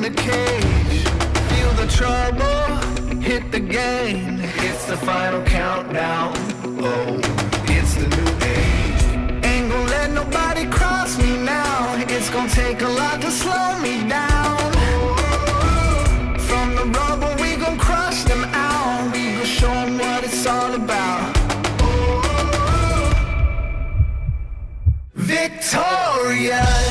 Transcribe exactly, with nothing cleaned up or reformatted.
the cage. Feel the trouble, hit the game. It's the final countdown. Oh, it's the new age. Ain't gonna let nobody cross me now. It's gonna take a lot to slow me down. From the rubble we gon' crush them out. We gon' show them what it's all about. Victorious.